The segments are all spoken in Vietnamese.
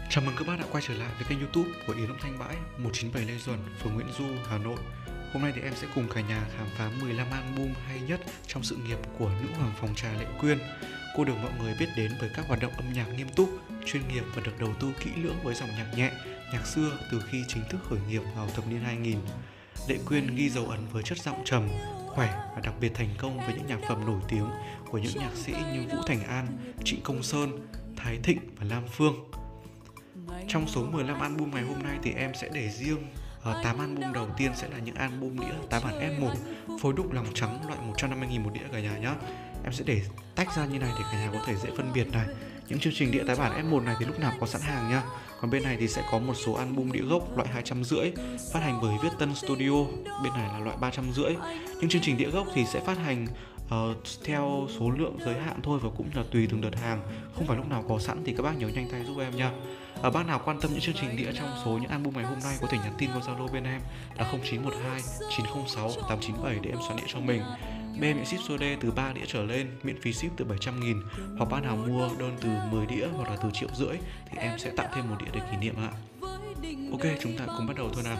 Chào mừng các bác đã quay trở lại với kênh YouTube của Yến Âm Thanh Bãi 197 Lê Duẩn, phường Nguyễn Du, Hà Nội. Hôm nay thì em sẽ cùng cả nhà khám phá 15 album hay nhất trong sự nghiệp của nữ hoàng phòng trà Lệ Quyên. Cô được mọi người biết đến với các hoạt động âm nhạc nghiêm túc, chuyên nghiệp và được đầu tư kỹ lưỡng với dòng nhạc nhẹ, nhạc xưa từ khi chính thức khởi nghiệp vào thập niên 2000. Lệ Quyên ghi dấu ấn với chất giọng trầm, khỏe và đặc biệt thành công với những nhạc phẩm nổi tiếng của những nhạc sĩ như Vũ Thành An, Trịnh Công Sơn, Thái Thịnh và Lam Phương. Trong số 15 album ngày hôm nay thì em sẽ để riêng 8 album đầu tiên sẽ là những album đĩa tái bản F1 phối đúc lòng trắng loại 150.000 một đĩa cả nhà nhé. Em sẽ để tách ra như này để cả nhà có thể dễ phân biệt này. Những chương trình đĩa tái bản F1 này thì lúc nào có sẵn hàng nha. Còn bên này thì sẽ có một số album đĩa gốc loại 250 phát hành bởi Viết Tân Studio, bên này là loại 350. Nhưng chương trình đĩa gốc thì sẽ phát hành theo số lượng giới hạn thôi và cũng là tùy từng đợt hàng, không phải lúc nào có sẵn thì các bác nhớ nhanh tay giúp em nha. Bác nào quan tâm những chương trình đĩa trong số những album ngày hôm nay có thể nhắn tin qua Zalo bên em là 0912 906 897 để em soạn đĩa cho mình. Bên miễn ship COD từ 3 đĩa trở lên, miễn phí ship từ 700.000, hoặc bác nào mua đơn từ 10 đĩa hoặc là từ 1,5 triệu thì em sẽ tặng thêm một đĩa để kỷ niệm ạ. Ok, chúng ta cùng bắt đầu thôi nào.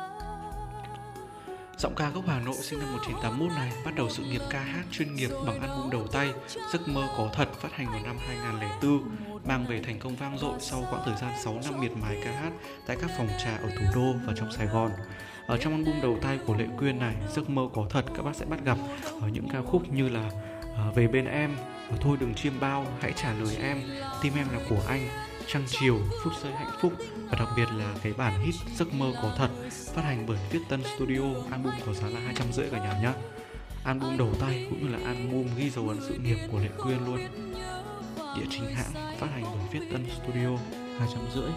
Giọng ca gốc Hà Nội sinh năm 1981 này bắt đầu sự nghiệp ca hát chuyên nghiệp bằng album đầu tay Giấc Mơ Có Thật phát hành vào năm 2004, mang về thành công vang dội sau quãng thời gian 6 năm miệt mài ca hát tại các phòng trà ở thủ đô và trong Sài Gòn. Ở trong album đầu tay của Lệ Quyên này, Giấc Mơ Có Thật, các bác sẽ bắt gặp ở những ca khúc như là Về Bên Em, Thôi Đừng Chiêm Bao, Hãy Trả Lời Em, Tim Em Là Của Anh, Trăng Chiều, Phút Giây Hạnh Phúc và đặc biệt là cái bản hit Giấc Mơ Có Thật phát hành bởi Viết Tân Studio. Album có giá là 250 cả nhà nhé. Album đầu tay cũng như là album ghi dấu ấn sự nghiệp của Lệ Quyên luôn. Đĩa chính hãng phát hành bởi Viết Tân Studio, 250.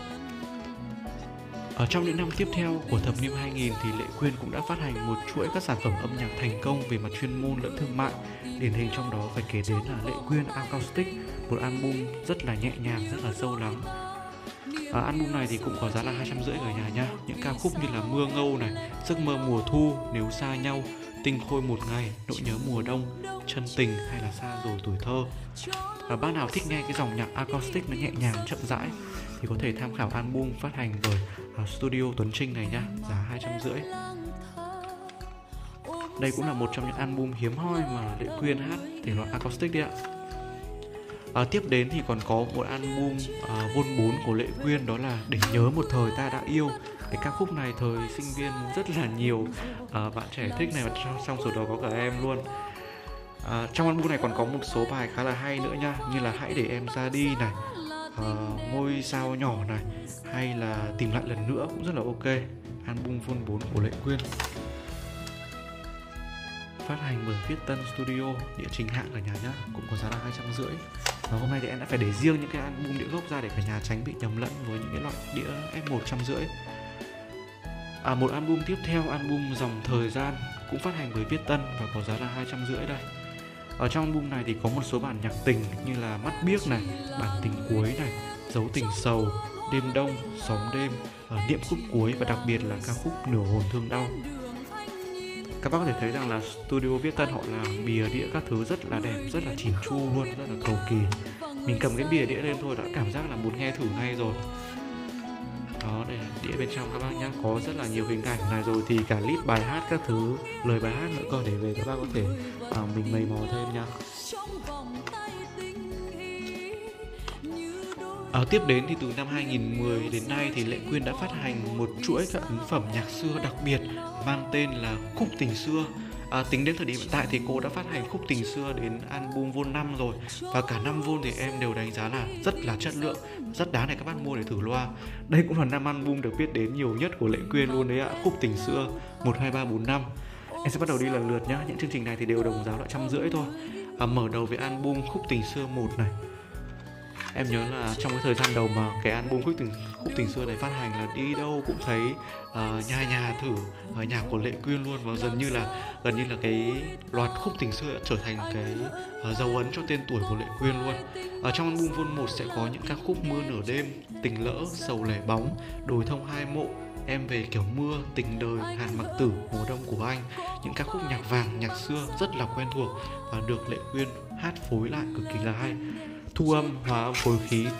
Ở trong những năm tiếp theo của thập niên 2000 thì Lệ Quyên cũng đã phát hành một chuỗi các sản phẩm âm nhạc thành công về mặt chuyên môn lẫn thương mại. Điển hình trong đó phải kể đến là Lệ Quyên Acoustic, một album rất là nhẹ nhàng, rất là sâu lắng. Album này thì cũng có giá là 250 cả nhà nha. Những ca khúc như là Mưa Ngâu này, Giấc Mơ Mùa Thu, Nếu Xa Nhau, Tinh Khôi Một Ngày, Nỗi Nhớ Mùa Đông, Chân Tình hay là Xa Rồi Tuổi Thơ. Bác nào thích nghe cái dòng nhạc acoustic nó nhẹ nhàng chậm rãi thì có thể tham khảo album phát hành bởi Studio Tuấn Trinh này nha, giá 250. Đây cũng là một trong những album hiếm hoi mà Lệ Quyên hát thể loại acoustic đấy ạ. Tiếp đến thì còn có một album Vol 4 của Lệ Quyên, đó là Để Nhớ Một Thời Ta Đã Yêu. Cái ca khúc này thời sinh viên rất là nhiều bạn trẻ thích này, và trong số đó có cả em luôn. Trong album này còn có một số bài khá là hay nữa nha, như là Hãy Để Em Ra Đi này, Ngôi Sao Nhỏ này, hay là Tìm Lại Lần Nữa cũng rất là ok. Album Vol 4 của Lệ Quyên phát hành bởi Viết Tân Studio, đĩa chính hãng cả nhà nhá, cũng có giá là 250. Và hôm nay thì em đã phải để riêng những cái album đĩa gốc ra để cả nhà tránh bị nhầm lẫn với những cái loại đĩa F1 150. Một album tiếp theo, album Dòng Thời Gian cũng phát hành bởi Viết Tân và có giá là 250 đây. Ở trong album này thì có một số bản nhạc tình như là Mắt Biếc này, Bản Tình Cuối này, Dấu Tình Sầu, Đêm Đông, Xóm Đêm, Niệm Khúc Cuối và đặc biệt là ca khúc Nửa Hồn Thương Đau. Các bác có thể thấy rằng là Studio Viết Tân họ làm bìa đĩa các thứ rất là đẹp, rất là chỉn chu luôn, rất là cầu kỳ. Mình cầm cái bìa đĩa lên thôi đã cảm giác là muốn nghe thử ngay rồi. Đó, đây là đĩa bên trong các bác nhá, có rất là nhiều hình ảnh này, rồi thì cả list bài hát các thứ, lời bài hát nữa cơ, để về các bác có thể mình mày mò thêm nha. Tiếp đến thì từ năm 2010 đến nay thì Lệ Quyên đã phát hành một chuỗi các ấn phẩm nhạc xưa đặc biệt mang tên là Khúc Tình Xưa. Tính đến thời điểm hiện tại thì cô đã phát hành Khúc Tình Xưa đến album Vol 5 rồi, và cả 5 Vol thì em đều đánh giá là rất là chất lượng, rất đáng để các bác mua để thử loa. Đây cũng là 5 album được biết đến nhiều nhất của Lệ Quyên luôn đấy ạ. Khúc Tình Xưa 1, 2, 3, 4, 5. Em sẽ bắt đầu đi lần lượt nhá. Những chương trình này thì đều đồng giá loại 150 thôi. Mở đầu với album Khúc Tình Xưa 1 này. Em nhớ là trong cái thời gian đầu mà cái album Khúc Tình Xưa này phát hành là đi đâu cũng thấy nhà thử nhạc của Lệ Quyên luôn, và gần như là cái loạt Khúc Tình Xưa trở thành cái dấu ấn cho tên tuổi của Lệ Quyên luôn. Ở trong album Vol 1 sẽ có những ca khúc Mưa Nửa Đêm, Tình Lỡ, Sầu Lẻ Bóng, Đồi Thông Hai Mộ, Em Về Kiểu Mưa, Tình Đời, Hàn Mặc Tử, Mùa Đông Của Anh. Những ca khúc nhạc vàng, nhạc xưa rất là quen thuộc và được Lệ Quyên hát phối lại cực kỳ là hay. Thu âm, hòa âm, phối khí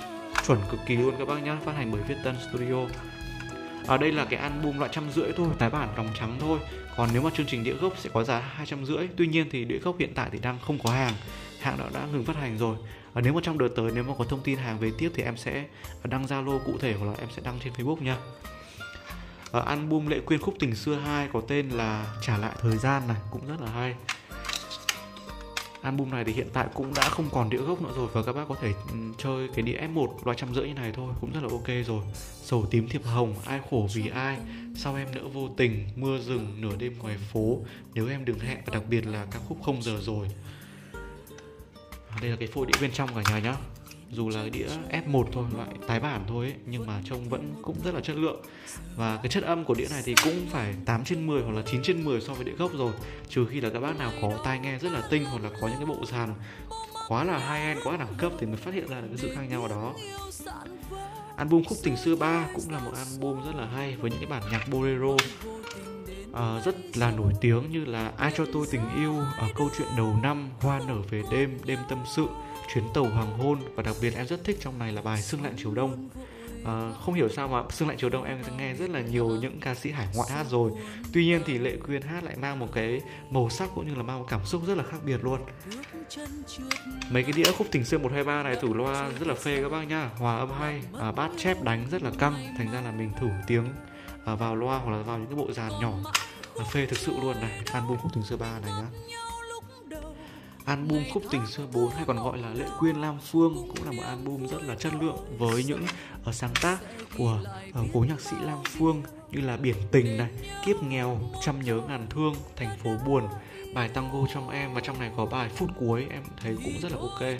chuẩn cực kỳ luôn các bác nhá, phát hành bởi Viết Tân Studio. Ở đây là cái album loại 150 thôi, tái bản đồng trắng thôi. Còn nếu mà chương trình đĩa gốc sẽ có giá 250. Tuy nhiên thì đĩa gốc hiện tại thì đang không có hàng đã ngừng phát hành rồi. Nếu mà trong đợt tới nếu mà có thông tin hàng về tiếp thì em sẽ đăng Zalo cụ thể hoặc là em sẽ đăng trên Facebook nha. Album Lệ Quyên Khúc Tình Xưa 2 có tên là Trả Lại Thời Gian này, cũng rất là hay. Album này thì hiện tại cũng đã không còn đĩa gốc nữa rồi, và các bác có thể chơi cái đĩa F1 loại 150 như này thôi cũng rất là ok rồi. Sầu tím thiệp hồng, Ai khổ vì ai, Sao em nỡ vô tình, Mưa rừng, Nửa đêm ngoài phố, Nếu em đừng hẹn, và đặc biệt là ca khúc Không giờ rồi. Đây là cái phôi đĩa bên trong cả nhà nhá. Dù là đĩa F1 thôi, loại tái bản thôi ấy, nhưng mà trông vẫn cũng rất là chất lượng. Và cái chất âm của đĩa này thì cũng phải 8/10 hoặc là 9/10 so với đĩa gốc rồi. Trừ khi là các bác nào có tai nghe rất là tinh hoặc là có những cái bộ sàn quá là high-end, quá là đẳng cấp thì mới phát hiện ra được cái sự khác nhau ở đó. Album Khúc Tình Xưa 3 cũng là một album rất là hay với những cái bản nhạc bolero rất là nổi tiếng như là Ai cho tôi tình yêu, Câu chuyện đầu năm, Hoa nở về đêm, Đêm tâm sự, Chuyến tàu hoàng hôn, và đặc biệt em rất thích trong này là bài Sương lạnh chiều đông. Không hiểu sao mà Sương lạnh chiều đông em nghe rất là nhiều những ca sĩ hải ngoại hát rồi. Tuy nhiên thì Lệ Quyên hát lại mang một cái màu sắc cũng như là mang một cảm xúc rất là khác biệt luôn. Mấy cái đĩa Khúc Tình Xưa 1, 2, 3 này thử loa rất là phê các bác nhá, hòa âm hay, bát chép đánh rất là căng, thành ra là mình thử tiếng vào loa hoặc là vào những cái bộ dàn nhỏ phê thực sự luôn này. Album Khúc Tình Xưa 3 này nhá. Album Khúc Tình Xưa 4 hay còn gọi là Lệ Quyên Lam Phương cũng là một album rất là chất lượng với những sáng tác của cố nhạc sĩ Lam Phương như là Biển Tình này, Kiếp Nghèo, Trăm Nhớ Ngàn Thương, Thành Phố Buồn, bài Tango Trong Em, và trong này có bài Phút Cuối em thấy cũng rất là ok.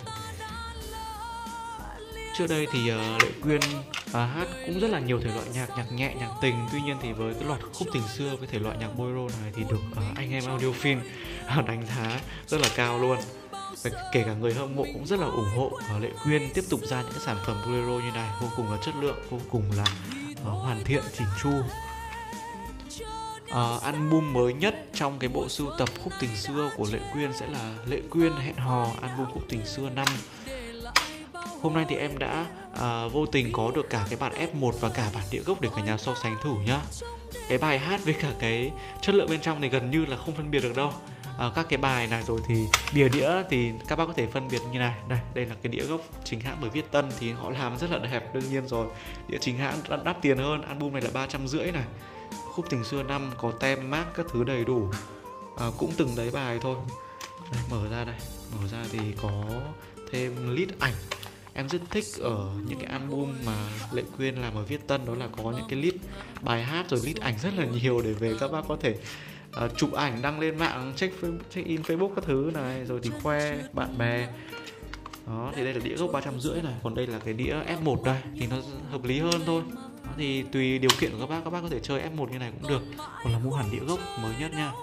Trước đây thì Lệ Quyên hát cũng rất là nhiều thể loại nhạc nhẹ, nhạc tình. Tuy nhiên thì với cái loạt Khúc Tình Xưa với thể loại nhạc bolero này thì được anh em audiophile đánh giá rất là cao luôn. Và kể cả người hâm mộ cũng rất là ủng hộ Lệ Quyên tiếp tục ra những cái sản phẩm bolero như này, vô cùng là chất lượng, vô cùng là hoàn thiện, chỉn chu. Album mới nhất trong cái bộ sưu tập Khúc Tình Xưa của Lệ Quyên sẽ là Lệ Quyên Hẹn Hò, album Khúc Tình Xưa 5. Hôm nay thì em đã vô tình có được cả cái bản F1 và cả bản đĩa gốc để cả nhà so sánh thử nhá. Cái bài hát với cả cái chất lượng bên trong thì gần như là không phân biệt được đâu. Các cái bài này rồi thì bìa đĩa thì các bác có thể phân biệt như này. Đây là cái đĩa gốc chính hãng bởi Viết Tân thì họ làm rất là đẹp, đương nhiên rồi. Đĩa chính hãng đắt tiền hơn, album này là 350 này. Khúc Tình Xưa 5 có tem mác các thứ đầy đủ, cũng từng đấy bài thôi. Đây, mở ra thì có thêm list ảnh. Em rất thích ở những cái album mà Lệ Quyên làm ở Viết Tân, đó là có những cái list bài hát rồi list ảnh rất là nhiều để về các bác có thể chụp ảnh đăng lên mạng, check in Facebook các thứ này, rồi thì khoe bạn bè. Đó, thì đây là đĩa gốc 350 này, còn đây là cái đĩa F1 đây thì nó hợp lý hơn thôi. Đó, thì tùy điều kiện của các bác có thể chơi F1 như này cũng được, hoặc là mua hẳn đĩa gốc mới nhất nha.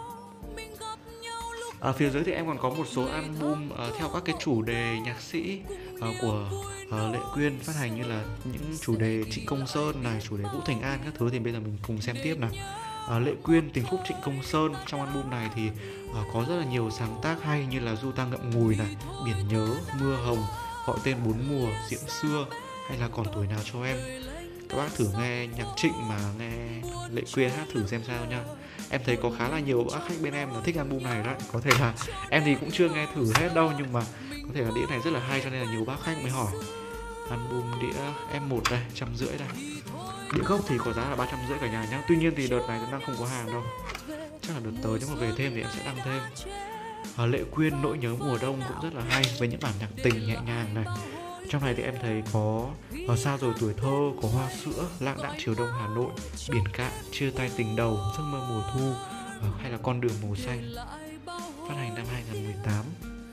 Ở phía dưới thì em còn có một số album theo các cái chủ đề nhạc sĩ của Lệ Quyên phát hành, như là những chủ đề Trịnh Công Sơn này, chủ đề Vũ Thành An các thứ, thì bây giờ mình cùng xem tiếp nào. Lệ Quyên Tình Khúc Trịnh Công Sơn, trong album này thì có rất là nhiều sáng tác hay như là Du Ta Ngậm Ngùi này, Biển Nhớ, Mưa Hồng, Gọi Tên Bốn Mùa, Diễm Xưa hay là Còn Tuổi Nào Cho Em. Các bác thử nghe nhạc Trịnh mà nghe Lệ Quyên hát thử xem sao nha. Em thấy có khá là nhiều bác khách bên em là thích album này đấy. Có thể là em thì cũng chưa nghe thử hết đâu, nhưng mà có thể là đĩa này rất là hay cho nên là nhiều bác khách mới hỏi. Album đĩa F1 đây, 150 đây. Đĩa gốc thì có giá là 350 cả nhà nhá. Tuy nhiên thì đợt này cũng đang không có hàng đâu. Chắc là đợt tới nếu mà về thêm thì em sẽ đăng thêm. Lệ Quyên Nỗi Nhớ Mùa Đông cũng rất là hay với những bản nhạc tình nhẹ nhàng này. Trong này thì em thấy có Sao Rồi Tuổi Thơ, có Hoa Sữa, Lãng Đãng Chiều Đông Hà Nội, Biển Cạn, Chia Tay Tình Đầu, Giấc Mơ Mùa Thu, hay là Con Đường Màu Xanh, phát hành năm 2018.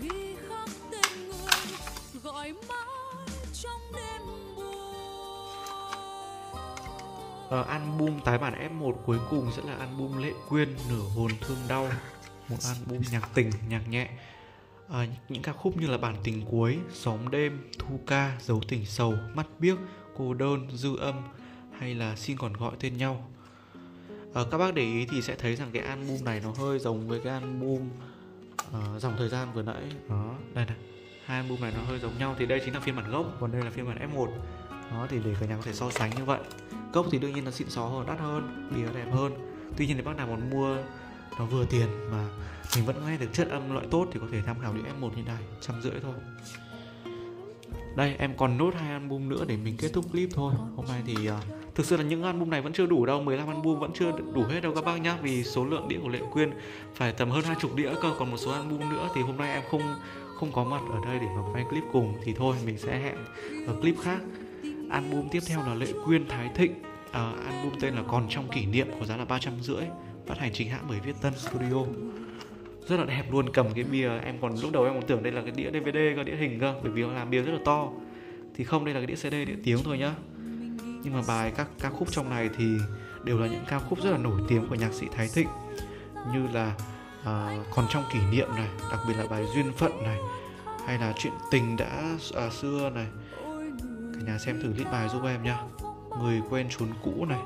Album tái bản F1 cuối cùng sẽ là album Lệ Quyên Nửa Hồn Thương Đau, một album nhạc tình, nhạc nhẹ. Những ca khúc như là Bản Tình Cuối, Xóm Đêm, Thu Ca, Dấu Tình Sầu, Mắt Biếc, Cô Đơn, Dư Âm hay là Xin Còn Gọi Tên Nhau. Các bác để ý thì sẽ thấy rằng cái album này nó hơi giống với cái album Dòng Thời Gian vừa nãy. Đó, đây này, hai album này nó hơi giống nhau. Thì đây chính là phiên bản gốc, còn đây là phiên bản F1. Đó thì để cả nhà có thể so sánh như vậy. Cốc thì đương nhiên là xịn xó hơn, đắt hơn, bìa đẹp hơn. Tuy nhiên thì bác nào muốn mua nó vừa tiền mà mình vẫn nghe được chất âm loại tốt thì có thể tham khảo đĩa F1 như này, 150 thôi. Đây em còn nốt 2 album nữa để mình kết thúc clip thôi. Hôm nay thì thực sự là những album này vẫn chưa đủ đâu, 15 album vẫn chưa đủ hết đâu các bác nhá. Vì số lượng đĩa của Lệ Quyên phải tầm hơn 20 đĩa cơ. Còn một số album nữa thì hôm nay em không có mặt ở đây để mà quay clip cùng. Thì thôi mình sẽ hẹn ở clip khác. Album tiếp theo là Lệ Quyên Thái Thịnh, album tên là Còn Trong Kỷ Niệm, có giá là 350, phát hành chính hãng bởi Viết Tân Studio. Rất là đẹp luôn, cầm cái bìa em còn lúc đầu em còn tưởng đây là cái đĩa DVD cơ, đĩa hình cơ, bởi vì nó làm bìa rất là to. Thì không, đây là cái đĩa CD, đĩa tiếng thôi nhá. Nhưng mà bài các ca khúc trong này thì đều là những ca khúc rất là nổi tiếng của nhạc sĩ Thái Thịnh, như là Còn Trong Kỷ Niệm này, đặc biệt là bài Duyên Phận này, hay là Chuyện Tình Đã Xưa này. Cả nhà xem thử list bài giúp em nhá. Người Quen Chốn Cũ này.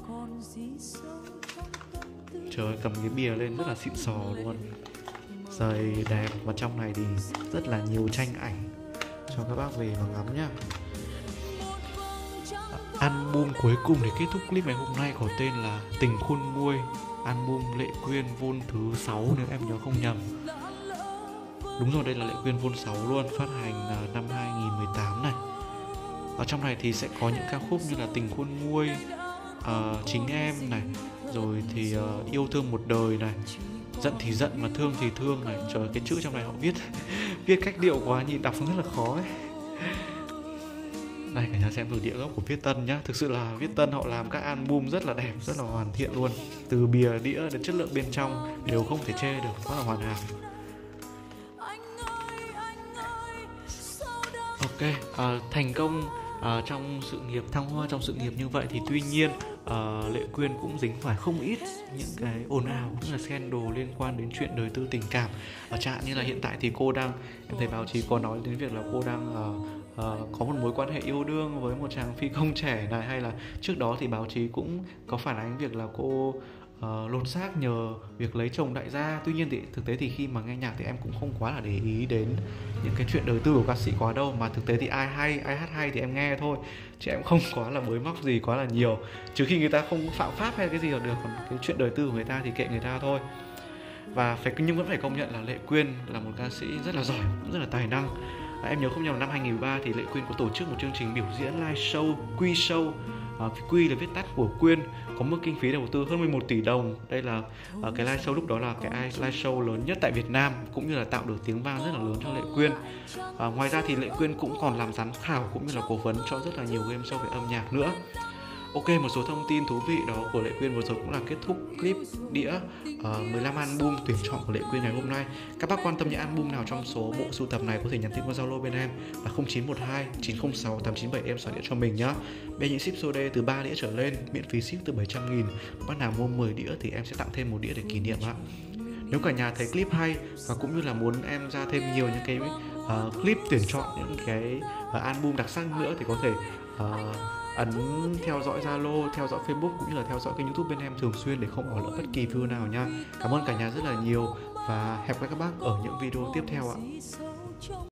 Trời ơi, cầm cái bìa lên rất là xịn sò luôn, giày đẹp, và trong này thì rất là nhiều tranh ảnh cho các bác về mà ngắm nhá. Album cuối cùng để kết thúc clip ngày hôm nay có tên là Tình Khôn Nguôi, album Lệ Quyên Vol thứ 6 nếu em nhớ không nhầm. Đúng rồi, đây là Lệ Quyên Vol 6 luôn, phát hành năm 2018 này. Ở trong này thì sẽ có những ca khúc như là Tình Khôn Nguôi, Chính Em này, rồi thì Yêu Thương Một Đời này, Giận Thì Giận Mà Thương Thì Thương này. Trời, cái chữ trong này họ viết cách điệu quá, nhìn đọc rất là khó ấy. Đây cả nhà xem thử đĩa gốc của Viết Tân nhá. Thực sự là Viết Tân họ làm các album rất là đẹp, rất là hoàn thiện luôn. Từ bìa đĩa đến chất lượng bên trong đều không thể chê được, rất là hoàn hảo. Ok, thành công trong sự nghiệp, thăng hoa trong sự nghiệp như vậy thì tuy nhiên Lệ Quyên cũng dính phải không ít những cái ồn ào, cũng là scandal liên quan đến chuyện đời tư tình cảm. Chẳng hạn như là hiện tại thì cô đang, em thấy báo chí có nói đến việc là cô đang có một mối quan hệ yêu đương với một chàng phi công trẻ này, hay là trước đó thì báo chí cũng có phản ánh việc là cô lột xác nhờ việc lấy chồng đại gia. Tuy nhiên thì thực tế thì khi mà nghe nhạc thì em cũng không quá là để ý đến những cái chuyện đời tư của ca sĩ quá đâu, mà thực tế thì ai hát hay thì em nghe thôi, chứ em không quá là bới móc gì quá là nhiều, trừ khi người ta không phạm pháp hay cái gì là được. Còn cái chuyện đời tư của người ta thì kệ người ta thôi. Và nhưng vẫn phải công nhận là Lệ Quyên là một ca sĩ rất là giỏi, cũng rất là tài năng. Em nhớ không nhầm là năm 2013 thì Lệ Quyên có tổ chức một chương trình biểu diễn live show, Quy Show. Quy là viết tắt của Quyên, có mức kinh phí đầu tư hơn 11 tỷ đồng. Đây là cái live show lúc đó là cái live show lớn nhất tại Việt Nam, cũng như là tạo được tiếng vang rất là lớn cho Lệ Quyên. Ngoài ra thì Lệ Quyên cũng còn làm giám khảo cũng như là cố vấn cho rất là nhiều game show về âm nhạc nữa. Ok, một số thông tin thú vị đó của Lệ Quyên vừa rồi cũng là kết thúc clip đĩa 15 album tuyển chọn của Lệ Quyên ngày hôm nay. Các bác quan tâm những album nào trong số bộ sưu tập này có thể nhắn tin qua Zalo bên em là 0912 906 897, em soạn điện cho mình nhá. Bên những ship COD từ 3 đĩa trở lên, miễn phí ship từ 700.000. Bác nào mua 10 đĩa thì em sẽ tặng thêm một đĩa để kỷ niệm ạ. Nếu cả nhà thấy clip hay và cũng như là muốn em ra thêm nhiều những cái clip tuyển chọn những cái album đặc sắc nữa thì có thể ấn theo dõi Zalo, theo dõi Facebook cũng như là theo dõi kênh YouTube bên em thường xuyên để không bỏ lỡ bất kỳ video nào nha. Cảm ơn cả nhà rất là nhiều và hẹn gặp lại các bác ở những video tiếp theo ạ.